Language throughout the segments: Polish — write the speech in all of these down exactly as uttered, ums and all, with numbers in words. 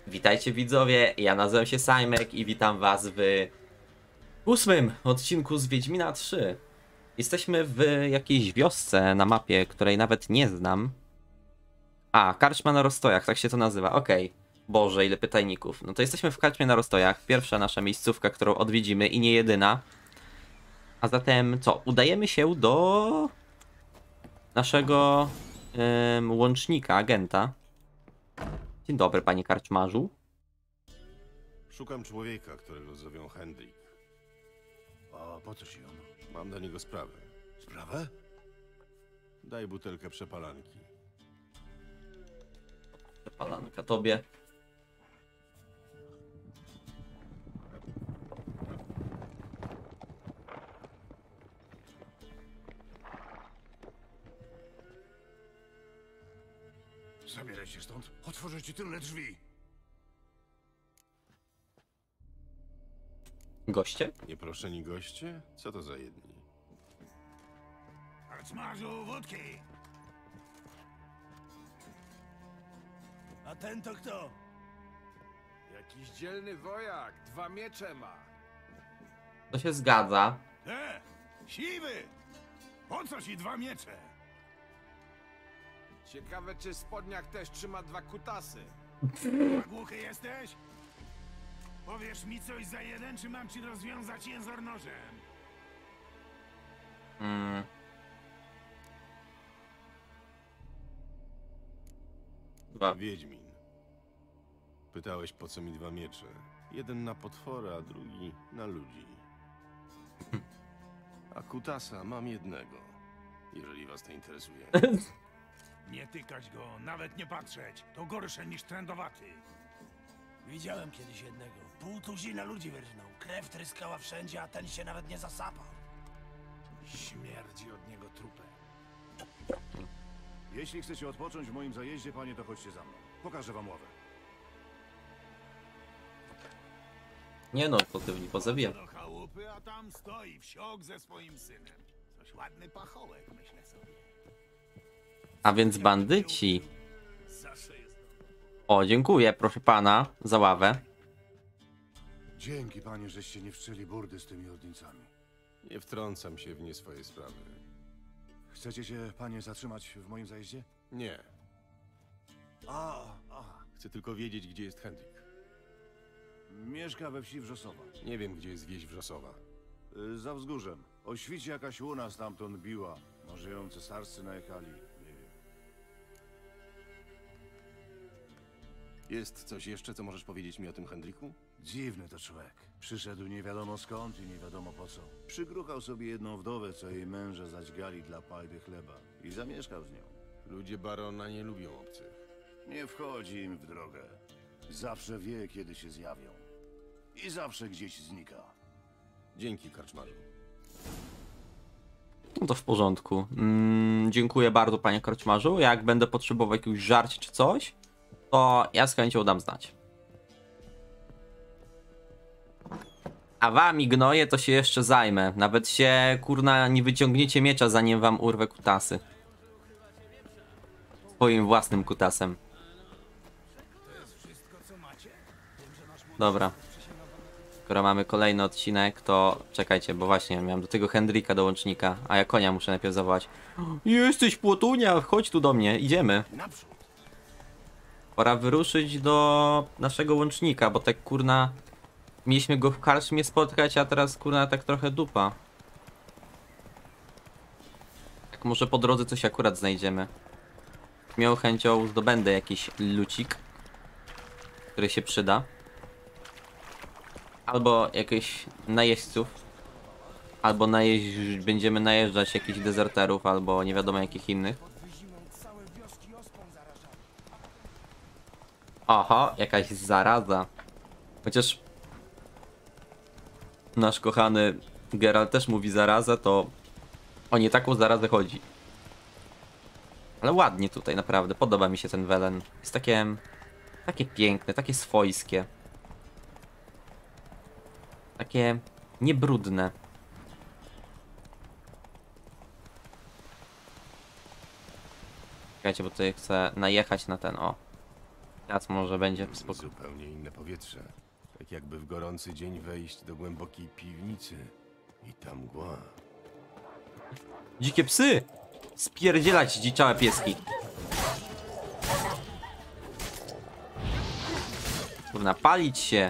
Witajcie widzowie, ja nazywam się Sajmek i witam was w ósmym odcinku z Wiedźmina trzy. Jesteśmy w jakiejś wiosce na mapie, której nawet nie znam. A, karczma na rozstojach, tak się to nazywa, okej. Boże, ile pytajników. No to jesteśmy w karczmie na rozstojach, pierwsza nasza miejscówka, którą odwiedzimy i nie jedyna. A zatem co, udajemy się do naszego ym, łącznika, agenta. Dzień dobry, panie karczmarzu. Szukam człowieka, którego zowią Hendrik. A po co ci on? Mam do niego sprawę. Sprawę? Daj butelkę przepalanki. Palanka tobie. Zabieraj się stąd. Otworzę ci tylne drzwi. Goście? Nieproszeni goście? Co to za jedni? Arcmarzu, wódki! A ten to kto? Jakiś dzielny wojak, dwa miecze ma. To się zgadza. E, siwy! Po co ci dwa miecze? Ciekawe, czy spodniak też trzyma dwa kutasy. A głuchy jesteś? Powiesz mi coś za jeden, czy mam ci rozwiązać jęzor nożem? Mm. Dwa. Wiedźmin. Pytałeś, po co mi dwa miecze. Jeden na potwory, a drugi na ludzi. A kutasa mam jednego, jeżeli was to interesuje. Nie tykać go, nawet nie patrzeć. To gorsze niż trędowaty. Widziałem kiedyś jednego. Pół tuzina ludzi wyrżnął. Krew tryskała wszędzie, a ten się nawet nie zasapał. Śmierdzi od niego trupem. Jeśli chcecie odpocząć w moim zajeździe, panie, to chodźcie za mną. Pokażę wam ławę. Nie no, to ty nie pozabijam. Do chałupy, a tam stoi wsiok ze swoim synem. Coś ładny pachołek, myślę sobie. A więc bandyci. Zawsze jest O, dziękuję, proszę pana, za ławę. Dzięki, panie, żeście nie wszczęli burdy z tymi ordnicami. Nie wtrącam się w nie swoje sprawy. Chcecie się, panie, zatrzymać w moim zajeździe? Nie. A, a. Chcę tylko wiedzieć, gdzie jest Hendrik. Mieszka we wsi Wrzosowa. Nie wiem, gdzie jest wieś Wrzosowa. Y, za wzgórzem. O świcie jakaś łuna stamtąd biła. Może ją cesarscy najechali. Nie wiem. Jest coś jeszcze, co możesz powiedzieć mi o tym Hendriku? Dziwny to człowiek. Przyszedł nie wiadomo skąd i nie wiadomo po co. Przygruchał sobie jedną wdowę, co jej męża zaćgali dla pajdy chleba. I zamieszkał z nią. Ludzie barona nie lubią obcych. Nie wchodzi im w drogę. Zawsze wie, kiedy się zjawią. I zawsze gdzieś znika. Dzięki, karczmarzu. No to w porządku. Mm, dziękuję bardzo, panie karczmarzu. Jak będę potrzebował jakiegoś żarcia czy coś, to ja z chęcią dam znać. A wami, gnoje, to się jeszcze zajmę. Nawet się, kurna, nie wyciągniecie miecza, zanim wam urwę kutasy. Swoim własnym kutasem. Dobra. Skoro mamy kolejny odcinek, to czekajcie, bo właśnie miałem do tego Hendrika do łącznika, a ja konia muszę najpierw zawołać. Jesteś Płotunia, chodź tu do mnie, idziemy. naprzód. Pora wyruszyć do naszego łącznika, bo tak kurna mieliśmy go w karczmie spotkać, a teraz kurna tak trochę dupa. Tak może po drodze coś akurat znajdziemy. Miał chęcią zdobędę jakiś lucik, który się przyda. Albo jakichś najeźdźców. Albo najeźdź, będziemy najeżdżać jakichś dezerterów, albo nie wiadomo jakich innych. Oho, jakaś zaraza. Chociaż nasz kochany Geralt też mówi zaraza, to o nie taką zarazę chodzi. Ale ładnie tutaj, naprawdę. Podoba mi się ten welen. Jest takie, takie piękne, takie swojskie. Takie niebrudne. Czekajcie, bo tutaj chcę najechać na ten, o. Teraz może będzie spoko. Zupełnie inne powietrze. Tak jakby w gorący dzień wejść do głębokiej piwnicy. I tam mgła. Dzikie psy! Spierdzielać dziczałe pieski. Kurna, palić się.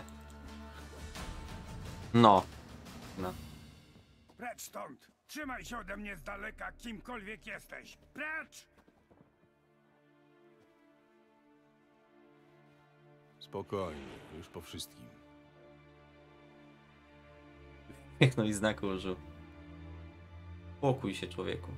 No. No. Precz stąd! Trzymaj się ode mnie z daleka, kimkolwiek jesteś! Precz! Spokojnie, już po wszystkim. No i znaku użył. Pokój się, człowieku.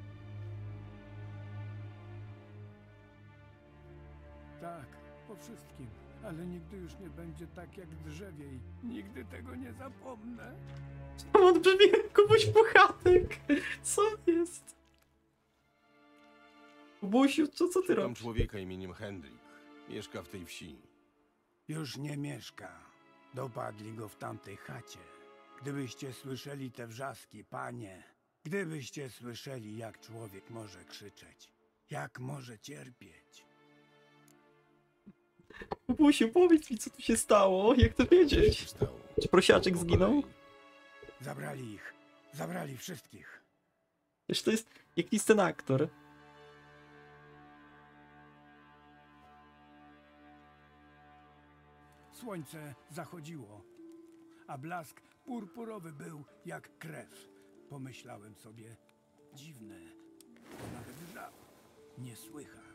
Tak, po wszystkim. Ale nigdy już nie będzie tak jak drzewiej. Nigdy tego nie zapomnę. On brzmi jak Kubuś Puchatek. Co jest? Kubusiu, co, co ty Szukam robisz? człowieka imieniem Hendrik. Mieszka w tej wsi. Już nie mieszka. Dopadli go w tamtej chacie. Gdybyście słyszeli te wrzaski, panie. Gdybyście słyszeli, jak człowiek może krzyczeć. Jak może cierpieć. Kubusiu, powiedz mi, co tu się stało? Jak to Co się wiedzieć? stało? Czy prosiaczek Po zginął? kolei. Zabrali ich. Zabrali wszystkich. Wiesz, to jest jakiś ten aktor. Słońce zachodziło, a blask purpurowy był jak krew. Pomyślałem sobie, dziwne, to nawet żab nie słychać.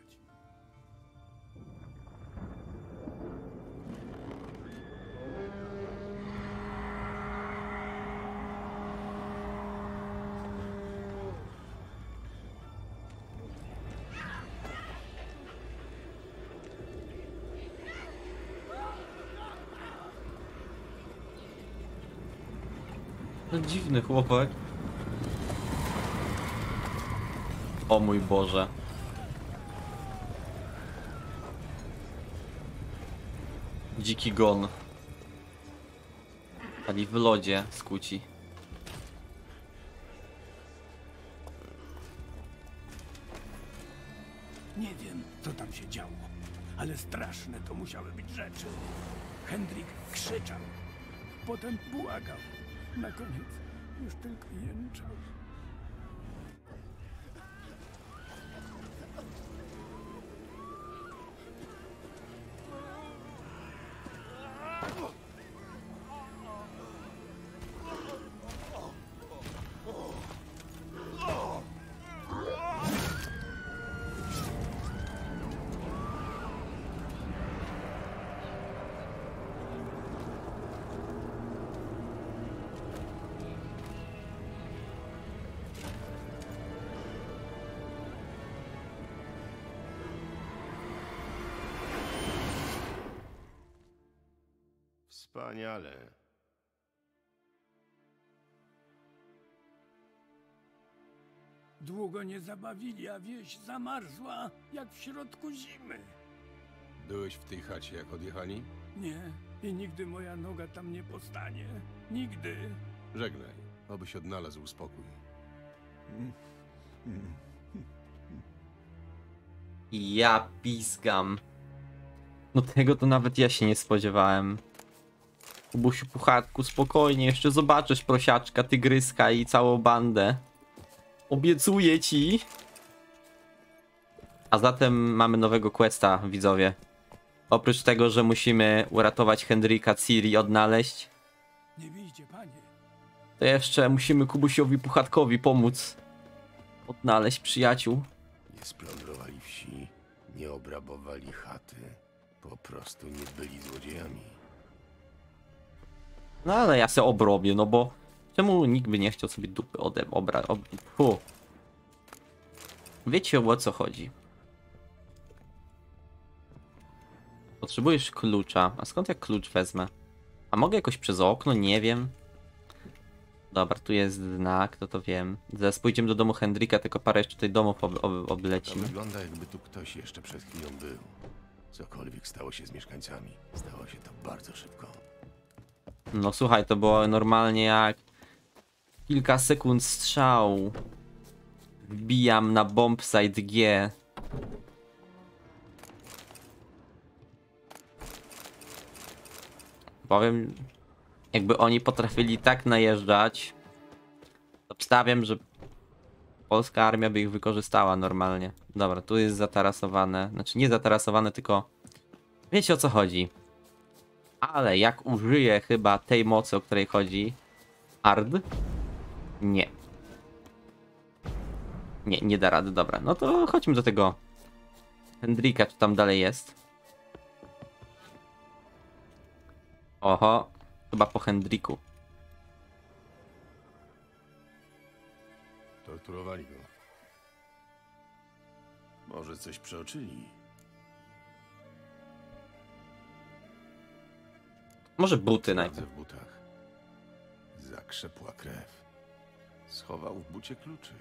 No dziwny chłopak. O mój Boże. Dziki gon. Ali w lodzie skuci. Nie wiem, co tam się działo, ale straszne to musiały być rzeczy. Hendrik krzyczał, potem błagał. Na koniec już tylko jęczał. Wspaniale. Długo nie zabawili, a wieś zamarzła jak w środku zimy. Byłeś w tej chacie, jak odjechali? Nie, i nigdy moja noga tam nie postanie. Nigdy. Żegnaj, obyś odnalazł spokój. Ja pizgam. No tego to nawet ja się nie spodziewałem. Kubusiu Puchatku, spokojnie, jeszcze zobaczysz prosiaczka, tygryska i całą bandę. Obiecuję ci. A zatem mamy nowego questa, widzowie. Oprócz tego, że musimy uratować Hendrika, Ciri, odnaleźć, Nie bijcie, panie. to jeszcze musimy Kubusiowi Puchatkowi pomóc odnaleźć przyjaciół. Nie splądrowali wsi, nie obrabowali chaty. Po prostu nie byli złodziejami. No ale ja se obrobię, no bo czemu nikt by nie chciał sobie dupy ode obra... Ob... Fu. Wiecie, o co chodzi. Potrzebujesz klucza. A skąd ja klucz wezmę? A mogę jakoś przez okno? Nie wiem. Dobra, tu jest znak, to to wiem. Zaraz pójdziemy do domu Hendrika, tylko parę jeszcze tutaj domów ob ob To oblecimy. wygląda, jakby tu ktoś jeszcze przed chwilą był. Cokolwiek stało się z mieszkańcami, stało się to bardzo szybko. No słuchaj, to było normalnie jak kilka sekund strzału. Wbijam na bombsite G. Powiem, jakby oni potrafili tak najeżdżać, to obstawiam, że polska armia by ich wykorzystała normalnie. Dobra, tu jest zatarasowane. Znaczy nie zatarasowane, tylko wiecie o co chodzi. Ale jak użyję chyba tej mocy, o której chodzi Ard? Nie. Nie, nie da rady, dobra. No to chodźmy do tego Hendrika, czy tam dalej jest. Oho, chyba po Hendriku. Torturowali go. Może coś przeoczyli. Może buty Sprawdzę najpierw. w butach. Zakrzepła krew. Schował w bucie kluczyk.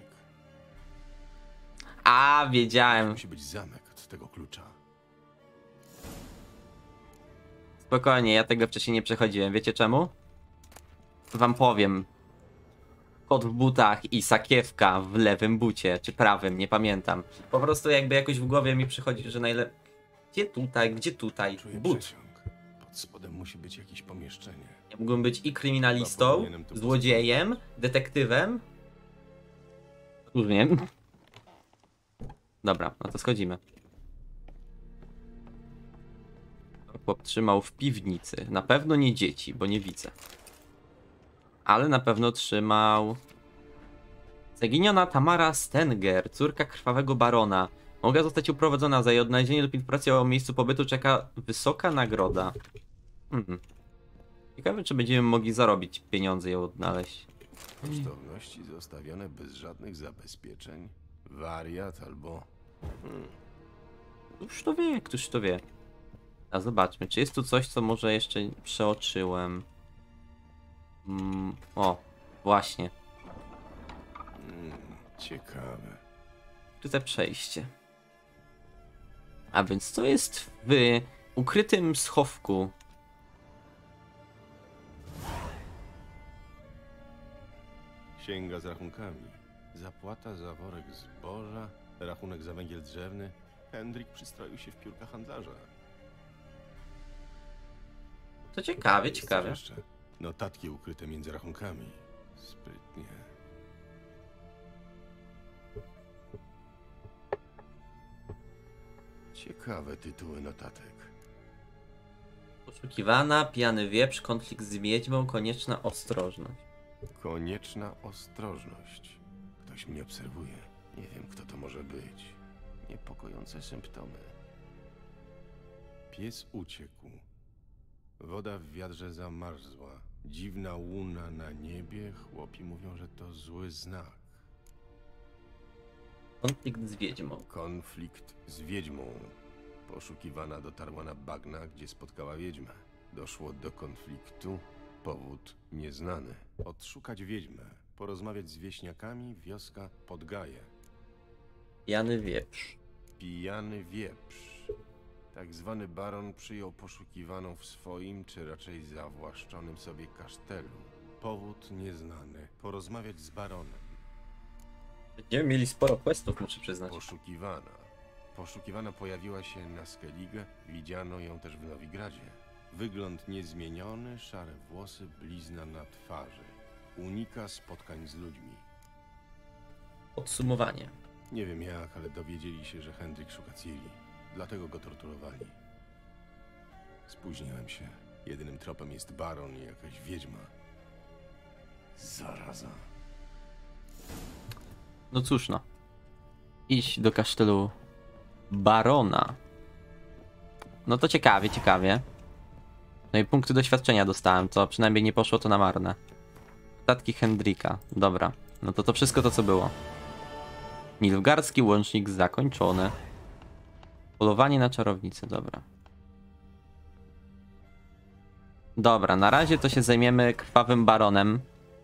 A, wiedziałem. Musi być zamek od tego klucza. Spokojnie, ja tego wcześniej nie przechodziłem. Wiecie czemu? Wam powiem. Kot w butach i sakiewka w lewym bucie, czy prawym, nie pamiętam. Po prostu jakby jakoś w głowie mi przychodzi, że najlepiej... Gdzie tutaj, gdzie tutaj? Czuję But. przeciąg. Pod spodem musi być jakieś pomieszczenie. Ja mógłbym być i kryminalistą, Chyba powinienem to złodziejem, detektywem. Różnie. Dobra, no to schodzimy. Chłop trzymał w piwnicy. Na pewno nie dzieci, bo nie widzę. Ale na pewno trzymał... Zaginiona Tamara Stenger, córka krwawego barona. Mogła zostać uprowadzona. Za jej odnalezienie lub informację o miejscu pobytu czeka wysoka nagroda. Hmm. Ciekawe, czy będziemy mogli zarobić pieniądze i ją odnaleźć. Kosztowności zostawione bez żadnych zabezpieczeń. Wariat albo... Hmm. Któż to wie, któż to wie. A zobaczmy, czy jest tu coś, co może jeszcze przeoczyłem. Mm, o, właśnie. Hmm, ciekawe. Tutaj przejście. A więc co jest w ukrytym schowku? Księga z rachunkami. Zapłata za worek zboża, rachunek za węgiel drzewny. Hendrik przystroił się w piórka handlarza. To ciekawie, Jest coś ciekawie. jeszcze? Notatki ukryte między rachunkami. Sprytnie. Ciekawe tytuły notatek. Poszukiwana, pijany wieprz, konflikt z wiedźmą, konieczna ostrożność. Konieczna ostrożność. Ktoś mnie obserwuje. Nie wiem, kto to może być. Niepokojące symptomy. Pies uciekł. Woda w wiadrze zamarzła. Dziwna łuna na niebie. Chłopi mówią, że to zły znak. Konflikt z wiedźmą. Konflikt z wiedźmą. Poszukiwana dotarła na bagna, gdzie spotkała wiedźmę. Doszło do konfliktu. Powód nieznany. Odszukać wiedźmę. Porozmawiać z wieśniakami. Wioska Podgaje. Pijany wieprz. Pijany wieprz. Tak zwany baron przyjął poszukiwaną w swoim, czy raczej zawłaszczonym sobie kasztelu. Powód nieznany. Porozmawiać z baronem. Będziemy mieli sporo questów, muszę przyznać. Poszukiwana. Poszukiwana pojawiła się na Skellige. Widziano ją też w Nowigradzie. Wygląd niezmieniony, szare włosy, blizna na twarzy. Unika spotkań z ludźmi. Podsumowanie. Nie wiem jak, ale dowiedzieli się, że Hendrik szuka Ciri. Dlatego go torturowali. Spóźniłem się. Jedynym tropem jest baron i jakaś wiedźma. Zaraza. No cóż no. Iść do kasztelu barona. No to ciekawie, ciekawie. No i punkty doświadczenia dostałem, co przynajmniej nie poszło to na marne. Statki Hendrika. Dobra. No to to wszystko to, co było. Nilfgaardzki łącznik zakończony. Polowanie na czarownicę, dobra. Dobra, na razie to się zajmiemy krwawym baronem.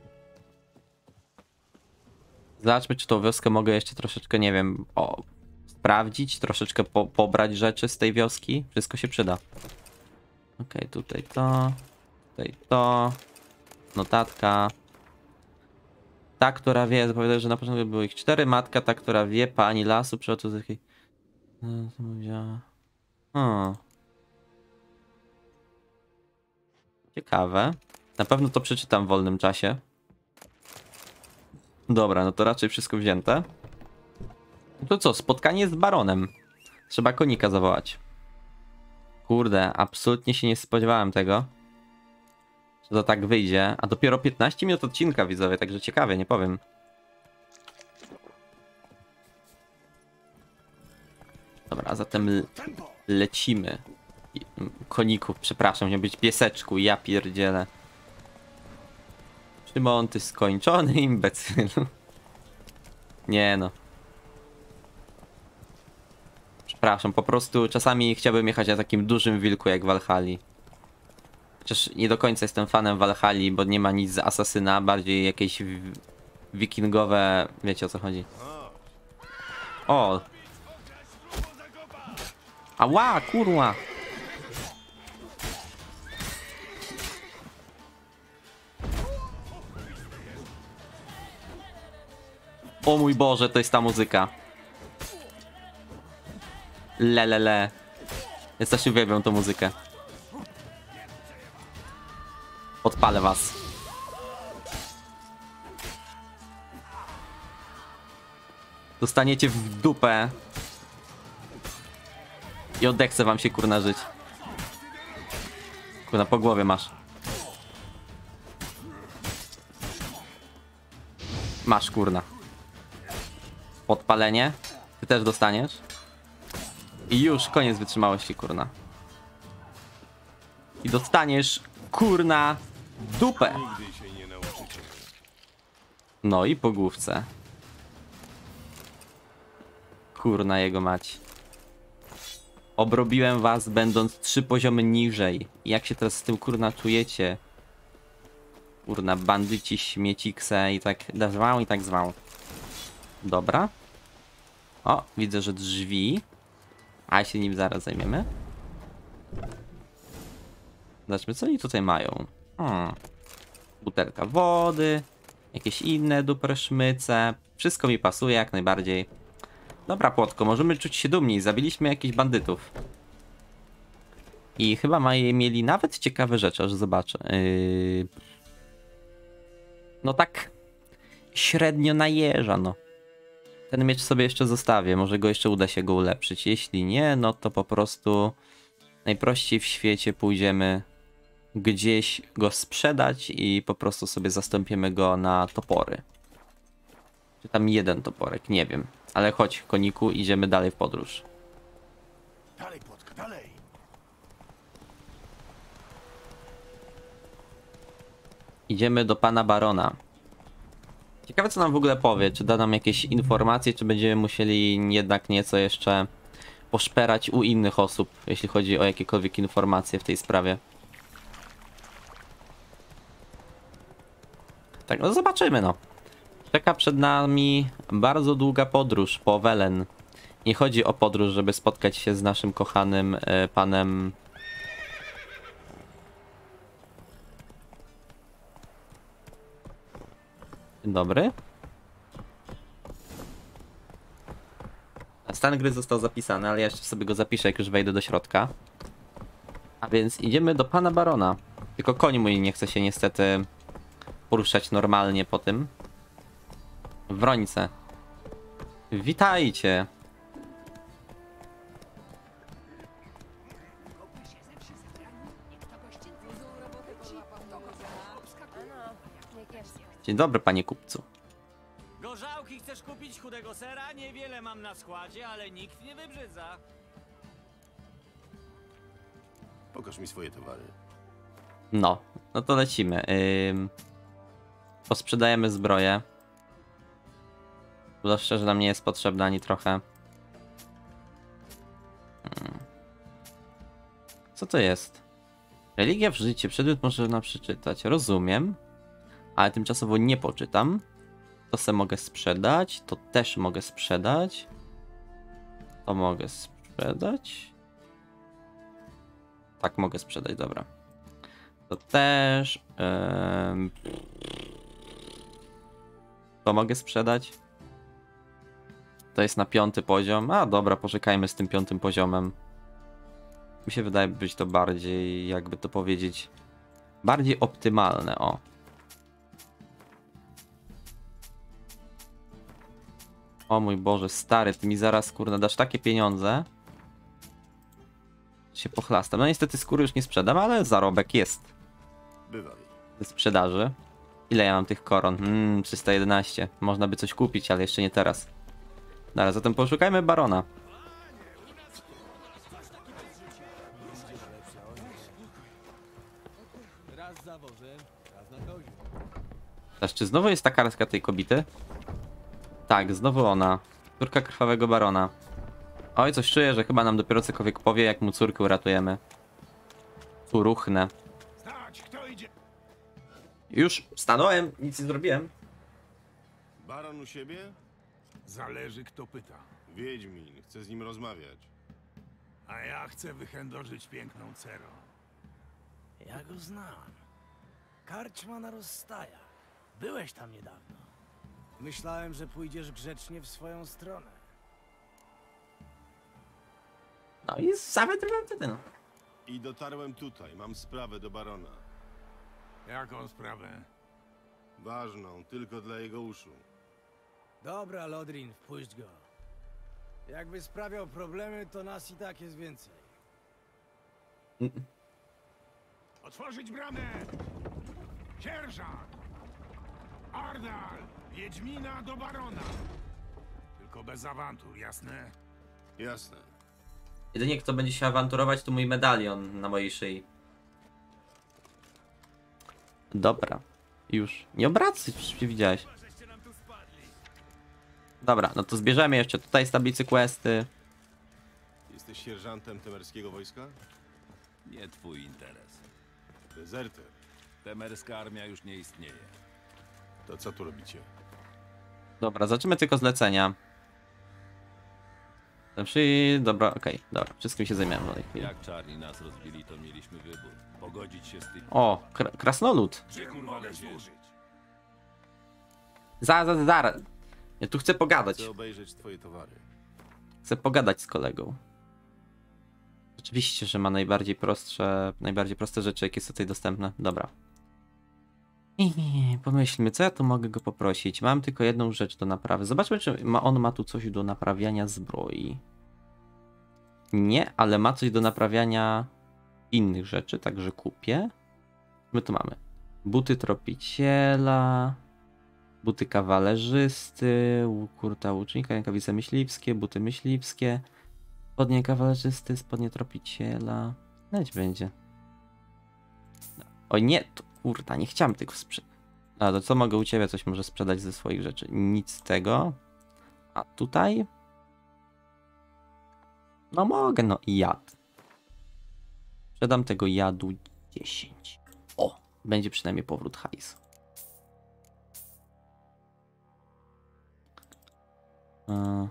Zobaczmy, czy tą wioskę mogę jeszcze troszeczkę, nie wiem, o, sprawdzić, troszeczkę po, pobrać rzeczy z tej wioski. Wszystko się przyda. Okej, okay, tutaj to, tutaj to, notatka. Ta, która wie, zapowiada, że na początku było ich cztery. Matka, ta, która wie, pani lasu, przygotuj z jakiej... No, co mówiła... Hmm. Ciekawe. Na pewno to przeczytam w wolnym czasie. Dobra, no to raczej wszystko wzięte. No to co, spotkanie z baronem. Trzeba konika zawołać. Kurde, absolutnie się nie spodziewałem tego, że to tak wyjdzie. A dopiero piętnaście minut odcinka, widzowie, także ciekawie, nie powiem. Dobra, zatem le lecimy. Koników, przepraszam, miał być pieseczku, ja pierdzielę. Szymon, ty skończony imbecylu. Nie no. Przepraszam, po prostu czasami chciałbym jechać na takim dużym wilku jak Valhalli. Chociaż nie do końca jestem fanem Valhalli, bo nie ma nic z asasyna, bardziej jakieś wikingowe... Wiecie o co chodzi. O! Ała, kurwa! O mój Boże, to jest ta muzyka. Lelele. Ja też uwielbiam tą muzykę. Odpalę was. Dostaniecie w dupę. I odechce wam się kurna żyć. Kurna, po głowie masz. Masz kurna. Podpalenie. Ty też dostaniesz. I już koniec wytrzymałości kurna. I dostaniesz kurna dupę. No i po główce. Kurna jego mać. Obrobiłem was będąc trzy poziomy niżej. Jak się teraz z tym kurna czujecie? Kurna, bandyci, śmiecikse i tak zwał i tak zwał. Dobra. O, widzę, że drzwi. A się nim zaraz zajmiemy. Zobaczmy, co oni tutaj mają. Hmm. Butelka wody. Jakieś inne duperszmyce. Wszystko mi pasuje jak najbardziej. Dobra, Płotko, możemy czuć się dumni. Zabiliśmy jakichś bandytów. I chyba mają, mieli nawet ciekawe rzeczy, aż zobaczę. Yy... No tak średnio najeża, no. Ten miecz sobie jeszcze zostawię, może go jeszcze uda się go ulepszyć. Jeśli nie, no to po prostu najprościej w świecie pójdziemy gdzieś go sprzedać i po prostu sobie zastąpimy go na topory. Czy tam jeden toporek, nie wiem. Ale chodź, koniku, idziemy dalej w podróż. Dalej, Płotka, dalej. Idziemy do pana barona. Ciekawe, co nam w ogóle powie. Czy da nam jakieś informacje, czy będziemy musieli jednak nieco jeszcze poszperać u innych osób, jeśli chodzi o jakiekolwiek informacje w tej sprawie. Tak, no zobaczymy, no. Czeka przed nami bardzo długa podróż po Welen. Nie chodzi o podróż, żeby spotkać się z naszym kochanym e, panem... Dzień dobry. Stan gry został zapisany, ale ja jeszcze sobie go zapiszę, jak już wejdę do środka. A więc idziemy do pana barona. Tylko koń mój nie chce się niestety poruszać normalnie po tym. Wrońce. Witajcie. Dzień dobry, panie kupcu. Gorzałki chcesz kupić chudego sera? Niewiele mam na składzie, ale nikt nie wybrzydza. Pokaż mi swoje towary. No, no to lecimy. Ym... Posprzedajemy zbroję. Bo szczerze nam nie jest potrzebna ani trochę. Hmm. Co to jest? Religia w życie. Przedmiot można przeczytać. Rozumiem. Ale tymczasowo nie poczytam. To se mogę sprzedać. To też mogę sprzedać. To mogę sprzedać. Tak, mogę sprzedać, dobra. To też. Yy... To mogę sprzedać. To jest na piąty poziom. A dobra, poczekajmy z tym piątym poziomem. Mi się wydaje być to bardziej, jakby to powiedzieć, Bardziej optymalne, o. O mój Boże, stary, ty mi zaraz, kurde, dasz takie pieniądze. Się pochlastam. No niestety skóry już nie sprzedam, ale zarobek jest. Bywaj. Ze sprzedaży. Ile ja mam tych koron? Hmm, trzysta jedenaście. Można by coś kupić, ale jeszcze nie teraz. Dobra, zatem poszukajmy barona. Teraz, czy znowu jest ta kartka tej kobiety? Tak, znowu ona. Córka krwawego barona. Oj, coś czuję, że chyba nam dopiero cokolwiek powie, jak mu córkę uratujemy. Uruchnę. Stać, kto idzie? Już stanąłem, nic nie zrobiłem. Baron u siebie? Zależy, kto pyta. Wiedźmin, chcę z nim rozmawiać. A ja chcę wychędożyć piękną Cerę. Ja go znam. Karczma na rozstajach. Byłeś tam niedawno. Myślałem, że pójdziesz grzecznie w swoją stronę. No i zawędrowałem wtedy, no. I dotarłem tutaj, mam sprawę do barona. Jaką sprawę? Ważną, tylko dla jego uszu. Dobra, Lodrin, wpuść go. Jakby sprawiał problemy, to nas i tak jest więcej. Otworzyć bramę! Sierżant! Ardal! Wiedźmina do barona! Tylko bez awantur, jasne? Jasne. Jedynie kto będzie się awanturować, to mój medalion na mojej szyi. Dobra. Już. Nie obracaj, przecież mnie widziałeś. Dobra, no to zbierzemy jeszcze tutaj z tablicy questy. Jesteś sierżantem temerskiego wojska? Nie twój interes. Dezerter. Temerska armia już nie istnieje. To co tu robicie? Dobra, zaczniemy tylko zlecenia. Przy... Dobra, okej, okay, dobra. Wszystkim się zajmiemy w tej chwili. Jak czarni nas rozbili, to mieliśmy wybór. Pogodzić się z tym. O, kr krasnolud. Czym mogę służyć? Zaraz, zaraz, zaraz. Ja tu chcę pogadać. Chcę obejrzeć twoje towary. Chcę pogadać z kolegą. Oczywiście, że ma najbardziej prostsze, najbardziej proste rzeczy, jakie są tutaj dostępne. Dobra. I pomyślmy, co ja tu mogę go poprosić. Mam tylko jedną rzecz do naprawy. Zobaczmy, czy ma, on ma tu coś do naprawiania zbroi. Nie, ale ma coś do naprawiania innych rzeczy, także kupię. My tu mamy buty tropiciela, buty kawalerzysty, kurta łucznika, rękawice myśliwskie, buty myśliwskie, spodnie kawalerzysty, spodnie tropiciela. Leć będzie. Oj nie, to kurta, nie chciałem tego sprzedać. A to co mogę u ciebie coś może sprzedać ze swoich rzeczy? Nic z tego. A tutaj? No mogę, no i jad. Sprzedam tego jadu dziesięć. O, będzie przynajmniej powrót hajsu. Yy.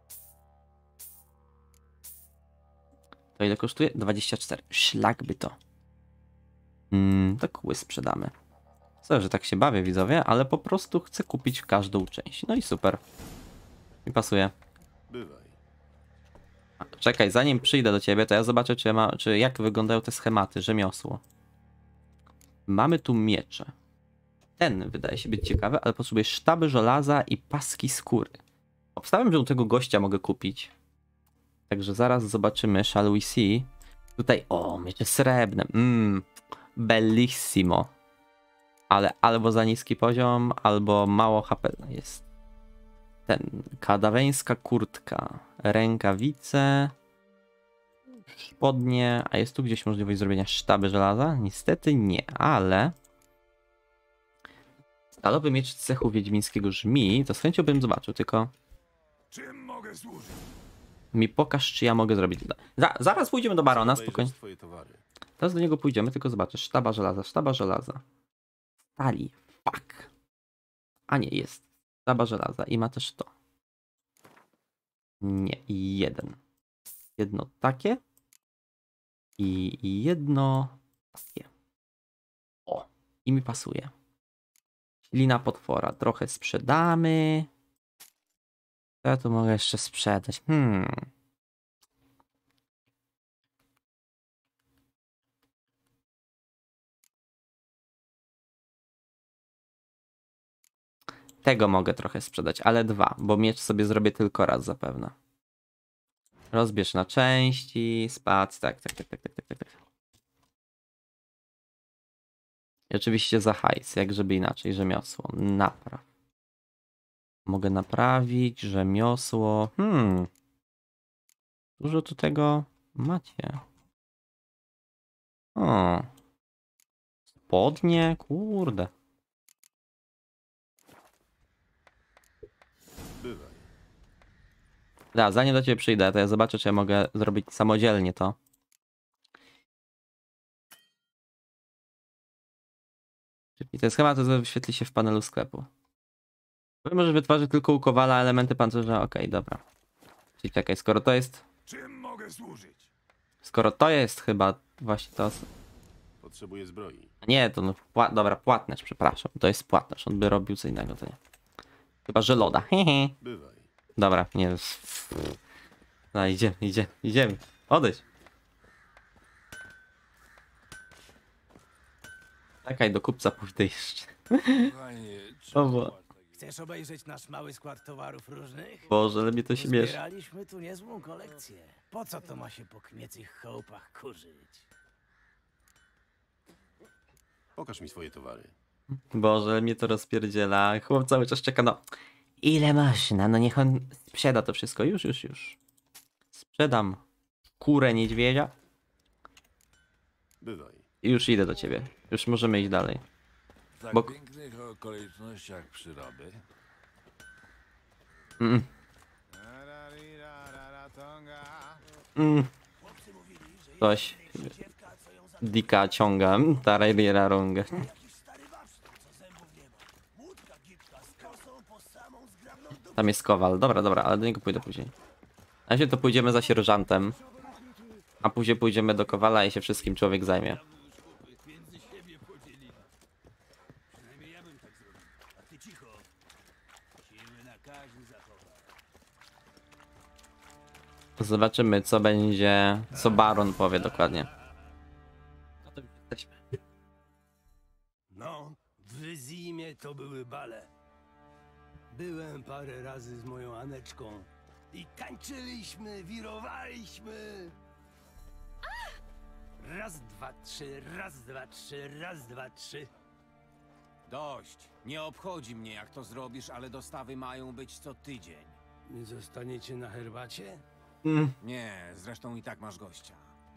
To ile kosztuje? dwadzieścia cztery. Szlak by to. Mm, to kły sprzedamy. Co, że tak się bawię, widzowie, ale po prostu chcę kupić każdą część. No i super. Mi pasuje. Bywaj. A, czekaj, zanim przyjdę do ciebie, to ja zobaczę, czy, ma, czy jak wyglądają te schematy, rzemiosło. Mamy tu miecze. Ten wydaje się być ciekawy, ale potrzebuję sztaby żelaza i paski skóry. Obstawiam, że u tego gościa mogę kupić. Także zaraz zobaczymy, shall we see. Tutaj, o, miecze srebrne. Mmm, bellissimo. Ale albo za niski poziom, albo mało H P jest. Ten, kadaweńska kurtka, rękawice, spodnie, a jest tu gdzieś możliwość zrobienia sztaby żelaza? Niestety nie, ale stalowy miecz cechu wiedźmińskiego żmi, to z chęcią bym zobaczył, tylko Czym mogę służyć? mi pokaż, czy ja mogę zrobić. Za, zaraz pójdziemy do barona, Chcę spokojnie. obejrzeć twoje towary. Teraz do niego pójdziemy, tylko zobaczę. Sztaba żelaza, sztaba żelaza. Stali, fuck. A nie, jest. Sztaba żelaza i ma też to. Nie, i jeden. Jedno takie. I i jedno takie. O, i mi pasuje. Lina potwora, trochę sprzedamy. Co ja tu mogę jeszcze sprzedać? Hmm. Tego mogę trochę sprzedać, ale dwa, bo miecz sobie zrobię tylko raz zapewne. Rozbierz na części, spac, tak, tak, tak, tak, tak, tak, tak. I oczywiście za hajs, jak żeby inaczej, rzemiosło. Napraw. Mogę naprawić, rzemiosło. Hmm. Dużo tu tego macie. O. Spodnie, kurde. Bywaj. Da, zanim do ciebie przyjdę, to ja zobaczę, czy ja mogę zrobić samodzielnie to. I ten schemat to wyświetli się w panelu sklepu. Możesz wytworzyć tylko u Kowala elementy pancerza. Okej, okay, dobra. Czyli czekaj, skoro to jest... Czym mogę służyć? Skoro to jest chyba właśnie to... Potrzebuję zbroi. Nie, to no... Pła... Dobra, płatnerz, przepraszam. To jest płatnerz. On by robił co innego, to nie. Chyba, że loda. Hehe. Bywaj. Dobra, nie. No, idziemy, idziemy, idziemy. Odejdź. Czekaj, do kupca pójdę jeszcze. Panie, O bo... Chcesz obejrzeć nasz mały skład towarów różnych? Boże, ale mnie to śmieszy. Zbieraliśmy tu niezłą kolekcję. Po co to ma się po kmiecich chałupach kurzyć? Pokaż mi swoje towary. Boże, ale mnie to rozpierdziela. Chłop cały czas czeka, no. Ile można? No niech on sprzeda to wszystko. Już, już, już. Sprzedam kurę niedźwiedzia. Bywaj. I już idę do ciebie. Już możemy iść dalej. W tak Bo- pięknych okolicznościach przyrody. Mm. Mm. Coś. Dika ciąga. Tarajriera ronga. Tam jest kowal. Dobra, dobra, ale do niego pójdę później. Na razie to pójdziemy za sierżantem. A później pójdziemy do kowala i się wszystkim człowiek zajmie. Zobaczymy, co będzie, co baron powie dokładnie. No to już jesteśmy. No, w zimie to były bale. Byłem parę razy z moją Aneczką i tańczyliśmy, wirowaliśmy. Raz, dwa, trzy, raz, dwa, trzy, raz, dwa, trzy. Dość. Nie obchodzi mnie, jak to zrobisz, ale dostawy mają być co tydzień. Nie zostaniecie na herbacie? Mm. Nie, zresztą i tak masz gościa.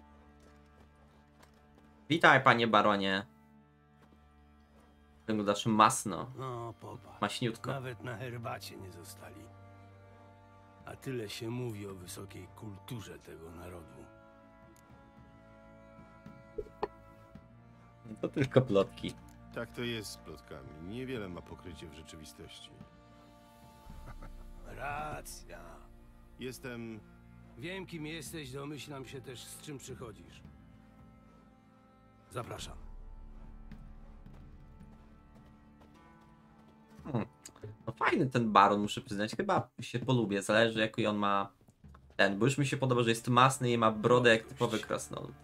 Witaj, panie baronie. Wyglądasz masno, No, popatrz. maśniutko. Nawet na herbacie nie zostali. A tyle się mówi o wysokiej kulturze tego narodu. To tylko plotki. Tak to jest z plotkami. Niewiele ma pokrycie w rzeczywistości. Racja. Jestem... Wiem, kim jesteś, domyślam się też, z czym przychodzisz. Zapraszam. Hmm. No fajny ten baron, muszę przyznać. Chyba się polubię. Zależy, jaki on ma ten. Bo już mi się podoba, że jest masny i ma brodę jak typowy krasnolud.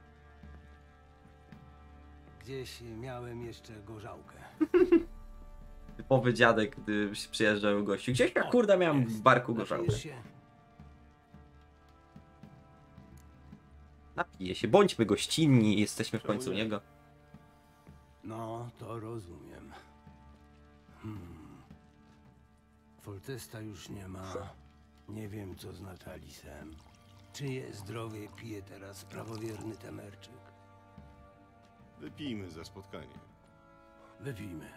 Gdzieś miałem jeszcze gorzałkę. Typowy dziadek, gdy przyjeżdżał gościu. Gdzieś ja kurde miałem w barku gorzałkę. Napijesz się? Napiję się. Bądźmy gościnni. Jesteśmy w końcu u Czemu nie? niego. No, to rozumiem. Hmm. Foltesta już nie ma. Nie wiem, co z Natalisem. Czyje zdrowie pije teraz prawowierny Temerczyk? Wypijmy za spotkanie. Wypijmy.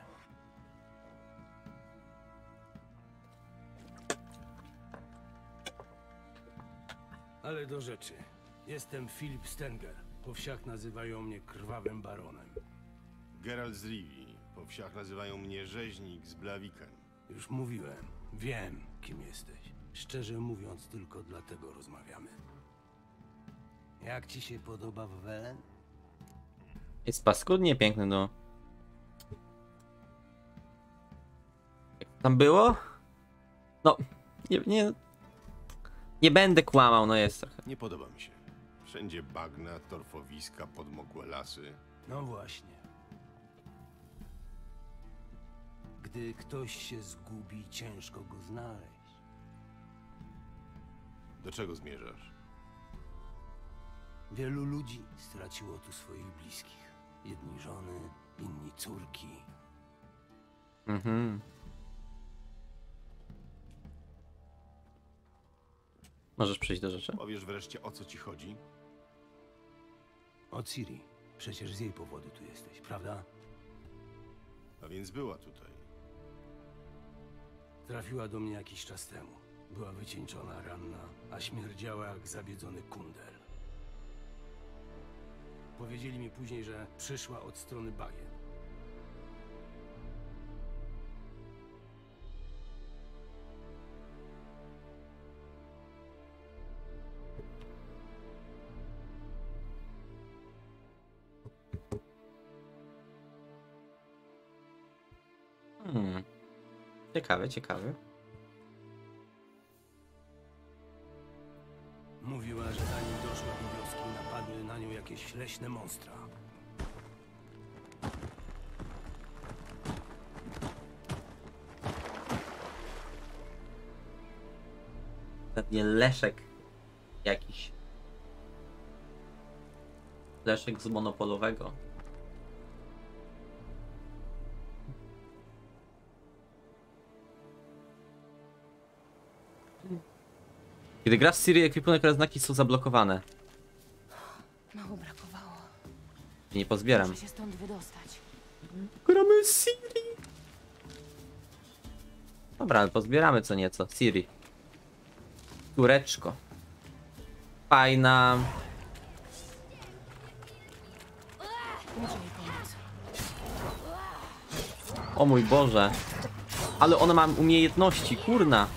Ale do rzeczy. Jestem Filip Stenger. Po wsiach nazywają mnie Krwawym Baronem. Geralt z Rivii. Po wsiach nazywają mnie Rzeźnik z Blaviken. Już mówiłem. Wiem, kim jesteś. Szczerze mówiąc, tylko dlatego rozmawiamy. Jak ci się podoba w Welen? Jest paskudnie piękny, no. Jak tam było? No, nie, nie, nie będę kłamał, no jest trochę. Nie podoba mi się. Wszędzie bagna, torfowiska, podmokłe lasy. No właśnie. Gdy ktoś się zgubi, ciężko go znaleźć. Do czego zmierzasz? Wielu ludzi straciło tu swoich bliskich. Jedni żony, inni córki. Mhm. Możesz przejść do rzeczy? Powiesz wreszcie, o co ci chodzi? O Ciri. Przecież z jej powodu tu jesteś, prawda? A więc była tutaj. Trafiła do mnie jakiś czas temu. Była wycieńczona, ranna, a śmierdziała jak zabiedzony kundel. Powiedzieli mi później, że przyszła od strony bagien. Hmm. Ciekawe, ciekawe. Mówiła, że zanim doszła do wioski, napadły na nią jakieś leśne monstra. Pewnie Leszek jakiś. Leszek z monopolowego. Kiedy grasz z Ciri, ekwipunek oraz znaki są zablokowane. Mało brakowało. Nie pozbieram. Muszę się stąd wydostać. Gramy z Ciri. Dobra, ale pozbieramy co nieco. Ciri. Tureczko. Fajna. Muszę jej pomóc. O mój Boże. Ale ona ma umiejętności, kurna.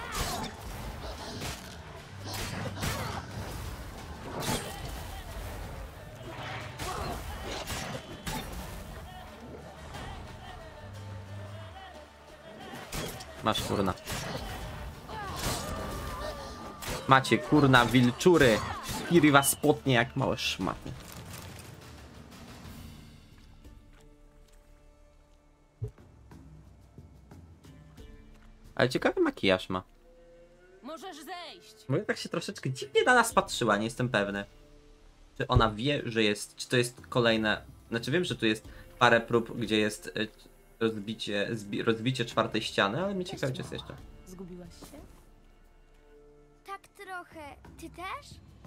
Masz kurna. Macie kurna wilczury. Ciri was spotnie jak małe szmaty. Ale ciekawy makijaż ma. Możesz zejść. Bo tak się troszeczkę dziwnie na nas patrzyła, nie jestem pewny. Czy ona wie, że jest, czy to jest kolejne... Znaczy wiem, że tu jest parę prób, gdzie jest y, rozbicie, zbi, rozbicie czwartej ściany, ale mnie ciekawi, czy jest jeszcze. Zgubiłaś się? Tak trochę. Ty też?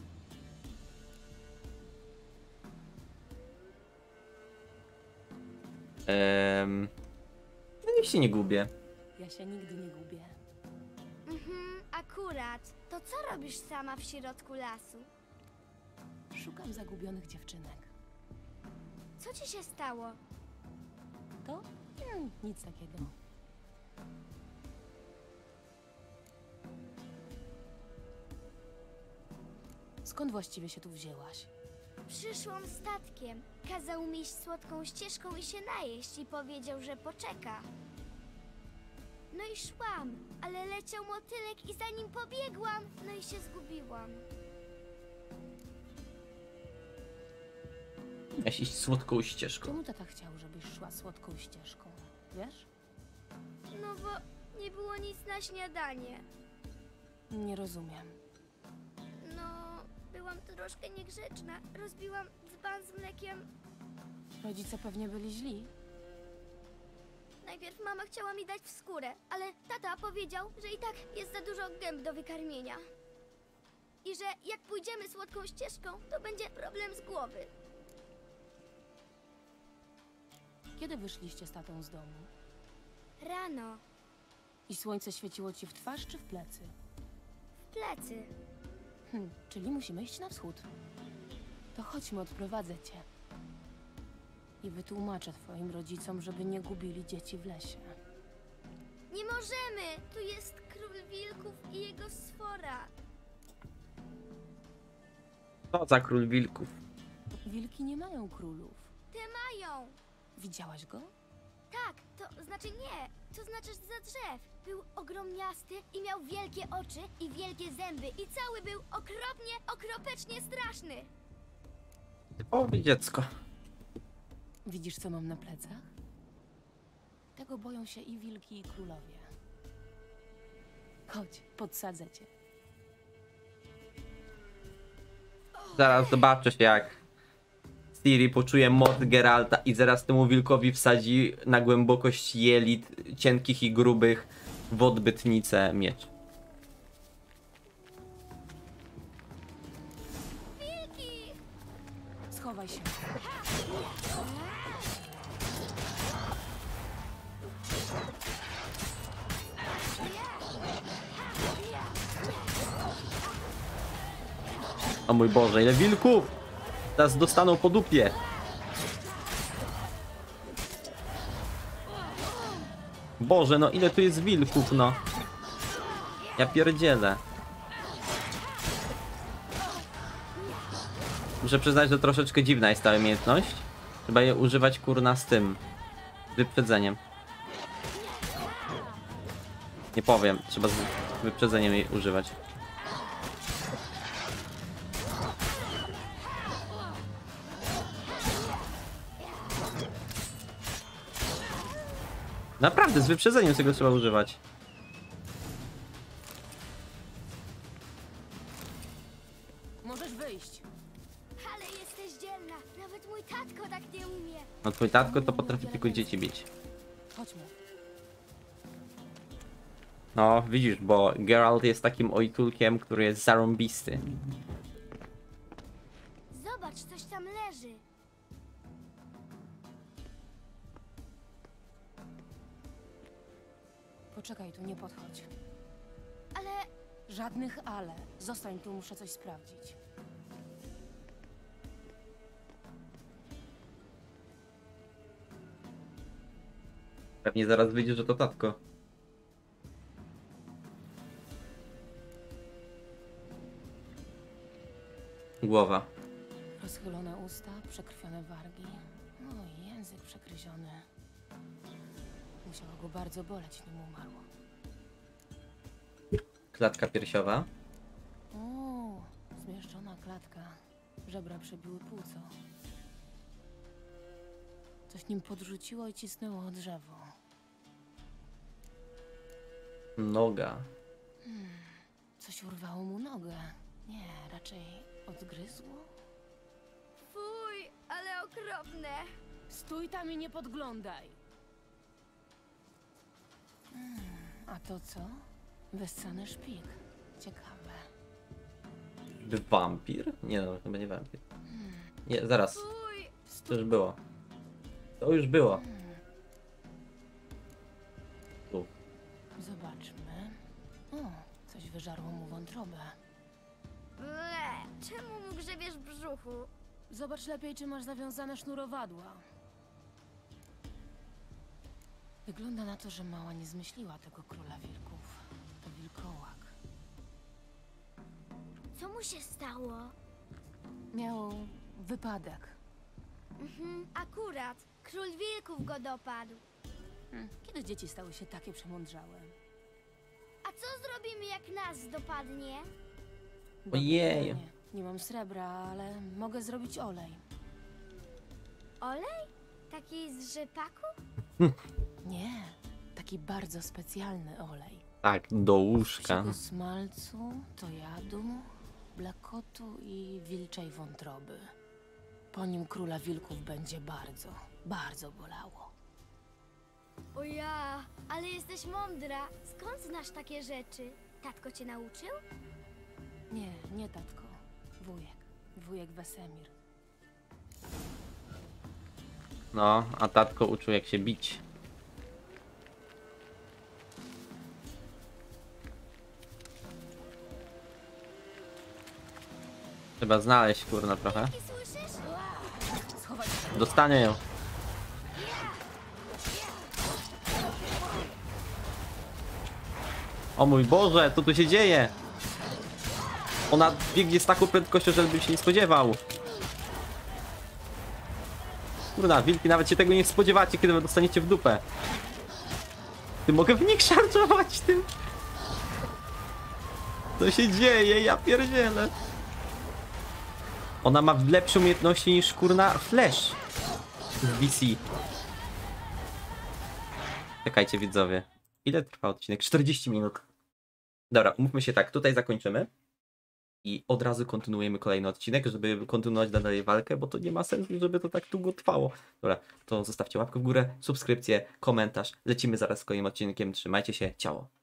Ehm... No niech się nie gubię. Ja się nigdy nie gubię. Mhm, akurat. To co robisz sama w środku lasu? Szukam zagubionych dziewczynek. Co ci się stało? To? Hmm, nic takiego. Skąd właściwie się tu wzięłaś? Przyszłam statkiem. Kazał mi iść słodką ścieżką i się najeść i powiedział, że poczeka. No i szłam, ale leciał motylek i za nim pobiegłam. No i się zgubiłam. Miałeś iść słodką ścieżką. Czemu tata chciał, żebyś szła słodką ścieżką? Wiesz? No bo nie było nic na śniadanie. Nie rozumiem. No, byłam troszkę niegrzeczna. Rozbiłam dzban z mlekiem. Rodzice pewnie byli źli. Najpierw mama chciała mi dać w skórę, ale tata powiedział, że i tak jest za dużo gęb do wykarmienia. I że jak pójdziemy słodką ścieżką, to będzie problem z głowy. Kiedy wyszliście z tatą z domu? Rano, I słońce świeciło ci w twarz czy w plecy? w plecy. Hm, czyli musimy iść na wschód. To chodźmy, odprowadzę cię. I wytłumaczę twoim rodzicom, żeby nie gubili dzieci w lesie. Nie możemy! Tu jest król wilków i jego sfora. Co za król wilków. Wilki nie mają królów. Te mają! Widziałaś go? Tak, to znaczy nie. To znaczy za drzew. Był ogromniasty i miał wielkie oczy i wielkie zęby. I cały był okropnie, okropecznie straszny. Typowe dziecko. Widzisz, co mam na plecach? Tego Tego boją się i wilki, i królowie. Chodź, podsadzę cię. Zaraz zobaczysz, jak Ciri poczuje moc Geralta i zaraz temu wilkowi wsadzi na głębokość jelit cienkich i grubych w odbytnicę miecz. Wilki! Schowaj się. O mój Boże, ile wilków! Teraz dostaną po dupie. Boże, no ile tu jest wilków, no. Ja pierdzielę. Muszę przyznać, że troszeczkę dziwna jest ta umiejętność. Trzeba je używać, kurna, z tym. Z wyprzedzeniem. Nie powiem, trzeba z wyprzedzeniem jej używać. Naprawdę, z wyprzedzeniem tego trzeba używać. Możesz wyjść. Ale jesteś dzielna. Nawet mój tatko tak nie umie. No twój tatko to potrafi tylko dzieci bić. Chodźmy. No, widzisz, bo Geralt jest takim ojtulkiem, który jest zarąbisty. Zobacz, coś tam leży. Poczekaj tu, nie podchodź. Ale Żadnych ale. Zostań tu, muszę coś sprawdzić. Pewnie zaraz wyjdzie, że to tatko. Głowa. Rozchylone usta, przekrwione wargi. O, język przegryziony. Musiało go bardzo boleć, nim umarł. Klatka piersiowa. O, zmieszczona klatka. Żebra przebiły płuco. Coś nim podrzuciło i cisnęło o drzewo. Noga. Hmm, coś urwało mu nogę. Nie, raczej odgryzło. fuj, ale okropne. Stój tam i nie podglądaj. Hmm, a to co? Wyssany szpik. Ciekawe. Wampir? Nie no, chyba nie wampir. Nie, zaraz. Fuj, To już było. To już było. Hmm, Tu. zobaczmy. O, coś wyżarło mu wątrobę. ble, czemu mu grzebiesz w brzuchu? Zobacz lepiej, czy masz zawiązane sznurowadła. Wygląda na to, że mała nie zmyśliła tego króla wilków. To wilkołak. Co mu się stało? Miał wypadek. Mhm, akurat. Król wilków go dopadł. Hm, kiedy dzieci stały się takie przemądrzałe? A co zrobimy, jak nas dopadnie? Dobre Ojej. pytanie. Nie mam srebra, ale mogę zrobić olej. Olej? Taki z rzepaku? Nie, taki bardzo specjalny olej. Tak, do łóżka. Psiego smalcu, tojadu, blakotu i wilczej wątroby. Po nim króla wilków będzie bardzo, bardzo bolało. O ja, ale jesteś mądra. Skąd znasz takie rzeczy? Tatko cię nauczył? Nie, nie tatko. Wujek. Wujek Wesemir. No, a tatko uczył jak się bić. Trzeba znaleźć, kurna, trochę. I słyszysz? Schowaj się. Dostanie ją. O mój Boże, co tu się dzieje? Ona biegnie z taką prędkością, żebym się nie spodziewał. Kurna, wilki, nawet się tego nie spodziewacie, kiedy wy dostaniecie w dupę. Ty, mogę w nich szarżować tym. Co się dzieje? Ja pierdzielę. Ona ma lepsze umiejętności niż kurna Flash z B C. Czekajcie widzowie. Ile trwa odcinek? czterdzieści minut. Dobra, umówmy się tak, tutaj zakończymy. I od razu kontynuujemy kolejny odcinek, żeby kontynuować dalej walkę, bo to nie ma sensu, żeby to tak długo trwało. Dobra, to zostawcie łapkę w górę, subskrypcję, komentarz. Lecimy zaraz z kolejnym odcinkiem. Trzymajcie się, ciao.